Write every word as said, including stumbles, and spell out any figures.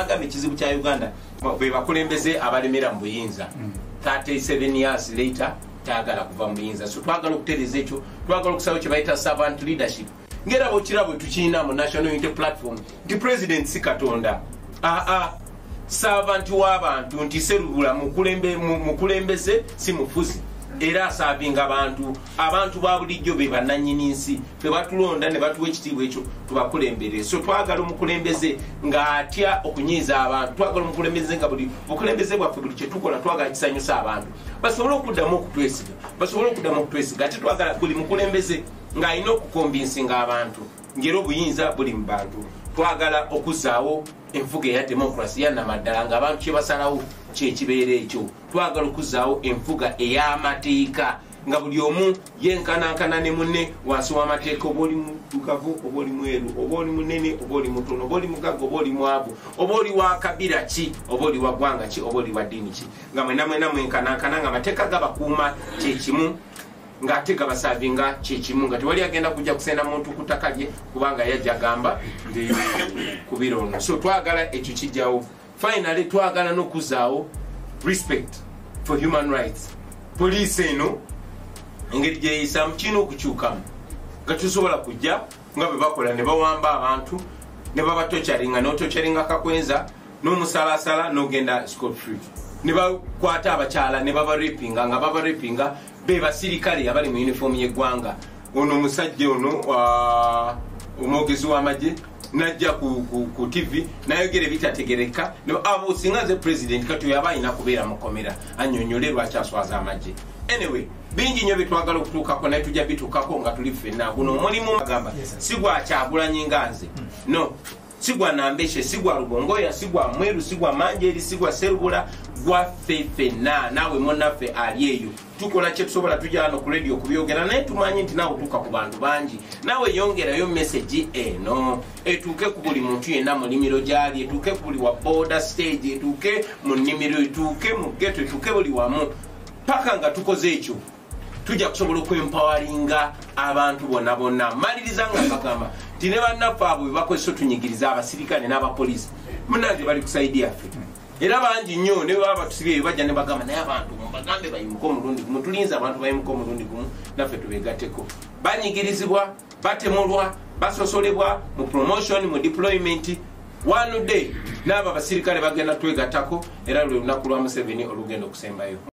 Agambe kizibu kya Uganda be bakulembeze abalemera mu buyinza thirty-seven years later tagala kuva mu buyinza. So twagala okutereza ekyo, twagala okusaba kye bayita servant leadership. Ngera bo kirabo tukina mu National Unity Platform the president si katonda ah ah servant w'abantu nti serubula mukulembe mukulembeze si mufuzi era asavinga abantu abantu ba bulijjo be bananyini nsi fe batulonda ne batuwa ekitiibwa ekyo tubakulembere. So twagala omukulembeze ng'atya okunyiiza abantu, twagala omukulembeze nga buli okulembeze bwaffe buli kye tukola twagala kisanyusa abantu basobole okuddamu okutwesiga, basobole okuddamu okutwesiga. Ate twagala buli mukulembeze ng'alina okukombinsinga abantu ngera obuyinza buli mu bantu. Twagala okuzaawo enfuga eya demokrasi ya namaddala ng'abantu kye basalawo kyekibeera ekyo. Twagala okuzaawo enfuga ey'amateeka nga buli omu yenkanankana ne munne wansi w'amateeka, oba oli mutukavu oba oli mweru oba oli munene oba oli mutono oba oli mugagga oba oli mwavu oba oli wa kabira ki oba oli wa ggwanga ki oba oli wa ddiini ki, nga mwena mwena mwenkanankana nga amateeka gabakuuma kyekimu ng'ate gabasavinga kyekimu, nga tewali agenda kujja kusenda muntu ku ttaka lye kubanga yajja gamba ndi kubirono. So twagala ekyo kijjawo. Finally twagala n'okuzaawo respect for human rights. Police eno engeri gyeyisaamu kirina okukyukamu nga tusobola kujja nga bwe bakola ne bawamba abantu ne babatocaringa n'otocaringa kakwenza n'omusalaasala n'ogenda scot free, ne bakwata abakyala ne babarepinga nga babarepinga be basirikale abali mu uniform y'eggwanga. Ono omusajja ono omwogezi w'amagye najja ku, ku, ku T V nayogera bitategereka abo singa ze president kati yaba alina kubeera mukomera annyonnyole lwaki aswaza amagye. Anyway bingi nnyo bitwagala okutuukako naye tujja bituukako nga tuli ffenna. Guno omulimu agamba si gwa Kyagulanyi nganze, no, si gwa Nambeshe, si gwa Lugongoya, si gwa Mweru, si gwa Manjeri, si gwa Serubula, gwaffe ffenna. Naawe munnaffe ali eyo tukola kye tusobola tujja hano ku radio kubyogera naye tumanyi nti naawe otuuka ku bantu bangi. Naawe yongerayo message eno etuuke ku buli muntu yenna mu nnimiro gyali, etuuke ku buli wa border stage, etuuke mu nnimiro, etuuke mu ghetto, etuuke buli wamu. Paka nga tukoze ekyo tujja kusobola okwempawalinga abantu bonna bonna. Maliriza nga bagamba nti ne bannaffe abo bwe bakozesa otunyigiriza abasirikale n'abapoliisi munnange bali kusaidia ffe, era bangi nnyo ne baba batusibye bajja ne bagamba naye abantu bagambe bayimuka omulundi gumu, tulinze abantu bayimuka omulundi gumu naffe tubeegatteko. Banyigirizibwa, batemulwa, basosolebwa mu promotion, mu deployment. One day n'abo abasirikale bagenda twegattako era lwe lunaku lwa Museveni olugenda okusembayo.